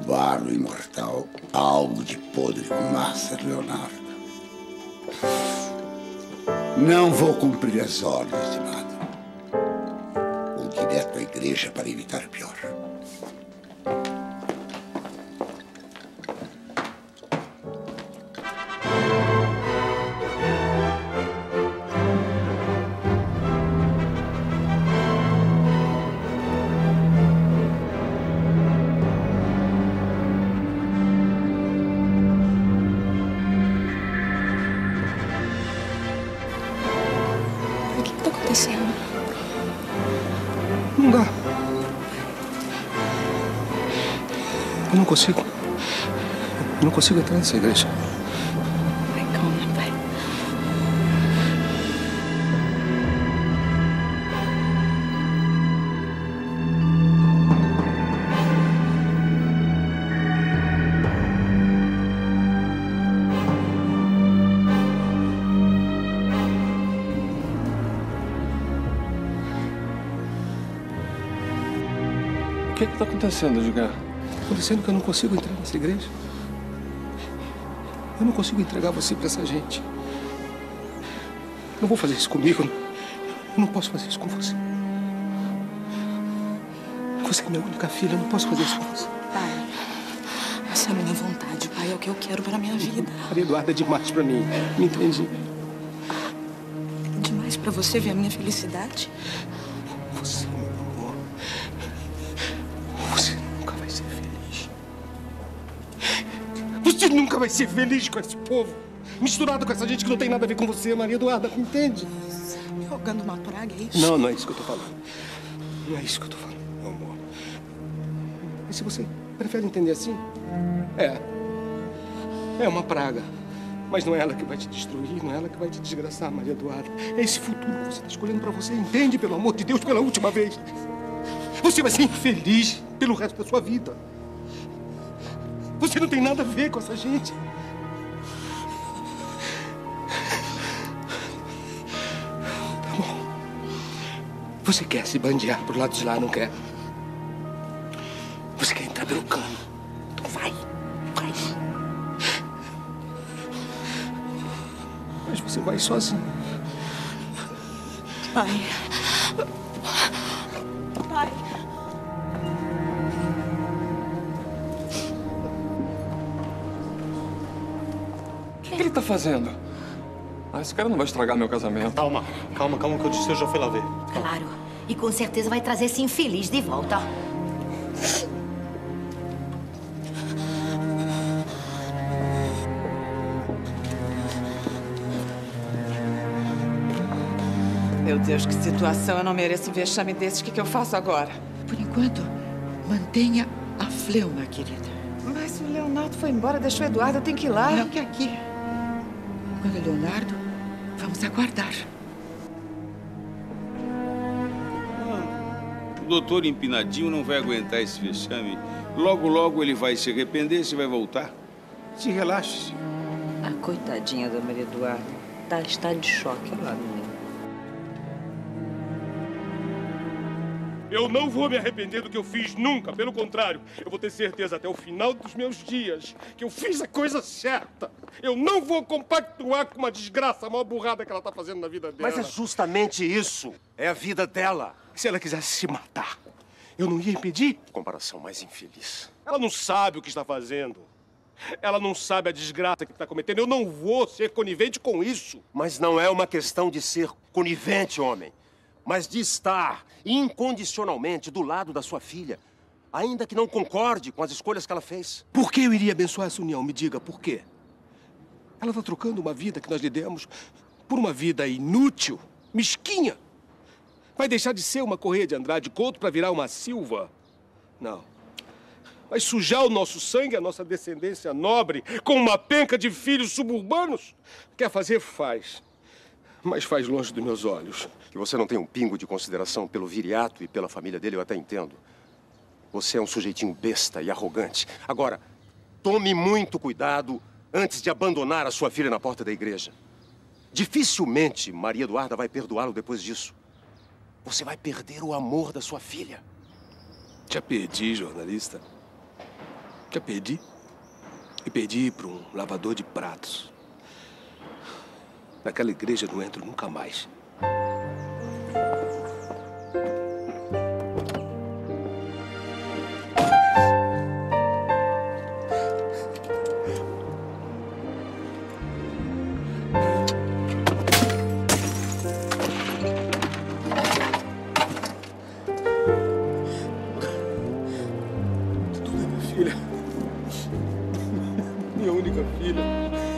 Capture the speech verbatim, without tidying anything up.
roubar o imortal algo de podre com Master Leonardo. Não vou cumprir as ordens de nada. Vou direto à igreja para evitar o pior. Não dá. Eu não consigo. Eu não consigo entrar nessa igreja. Pai, calma, pai. O que está acontecendo, Edgar? Está acontecendo que eu não consigo entrar nessa igreja. Eu não consigo entregar você para essa gente. Não vou fazer isso comigo. Eu não posso fazer isso com você. Você é minha única filha, eu não posso fazer isso com você. Pai, essa é a minha vontade, pai. É o que eu quero para a minha vida. Maria Eduarda é demais para mim. Me entende? É demais para você ver a minha felicidade? Você, meu amor. Você nunca vai ser feliz. Você nunca vai ser feliz com esse povo. Misturado com essa gente que não tem nada a ver com você, Maria Eduarda, me entende? Você tá me rogando uma praga, é isso? Não, não é isso que eu tô falando. Não é isso que eu tô falando, meu amor. E se você prefere entender assim? É. É uma praga. Mas não é ela que vai te destruir, não é ela que vai te desgraçar, Maria Eduarda. É esse futuro que você está escolhendo para você. Entende, pelo amor de Deus, pela última vez. Você vai ser infeliz pelo resto da sua vida. Você não tem nada a ver com essa gente. Tá bom. Você quer se bandear pro lado de lá, não quer? Você quer entrar pelo cano. Então vai, vai. Mas você vai sozinho. Pai. Pai. O que ele tá fazendo? Ah, esse cara não vai estragar meu casamento. Calma, calma, calma, que eu disse, eu já fui lá ver. Calma. Claro. E com certeza vai trazer esse infeliz de volta. Meu Deus, que situação. Eu não mereço um vexame desse. O que, que eu faço agora? Por enquanto, mantenha a fleuma, querida. Mas o Leonardo foi embora, deixou o Eduardo. Eu tenho que ir lá. Não que aqui. Quando o Leonardo, vamos aguardar. O doutor empinadinho não vai aguentar esse vexame. Logo, logo ele vai se arrepender e vai voltar. Se relaxe. A coitadinha da Maria Eduarda tá, está de choque. Olha lá, menina. Eu não vou me arrepender do que eu fiz nunca. Pelo contrário, eu vou ter certeza até o final dos meus dias que eu fiz a coisa certa. Eu não vou compactuar com uma desgraça, a maior burrada que ela tá fazendo na vida dela. Mas é justamente isso. É a vida dela. Se ela quisesse se matar, eu não ia impedir? Comparação mais infeliz. Ela não sabe o que está fazendo. Ela não sabe a desgraça que está cometendo. Eu não vou ser conivente com isso. Mas não é uma questão de ser conivente, homem. Mas de estar incondicionalmente do lado da sua filha, ainda que não concorde com as escolhas que ela fez. Por que eu iria abençoar essa união? Me diga, por quê? Ela está trocando uma vida que nós lhe demos por uma vida inútil, mesquinha. Vai deixar de ser uma Correia de Andrade Couto para virar uma Silva? Não. Vai sujar o nosso sangue, a nossa descendência nobre, com uma penca de filhos suburbanos? Quer fazer? Faz. Mas faz longe dos meus olhos. Que você não tem um pingo de consideração pelo viriato e pela família dele, eu até entendo. Você é um sujeitinho besta e arrogante. Agora, tome muito cuidado antes de abandonar a sua filha na porta da igreja. Dificilmente Maria Eduarda vai perdoá-lo depois disso. Você vai perder o amor da sua filha. Já perdi, jornalista. Já perdi. E perdi para um lavador de pratos. Naquela igreja não entro nunca mais. Tudo é minha filha. Minha única filha.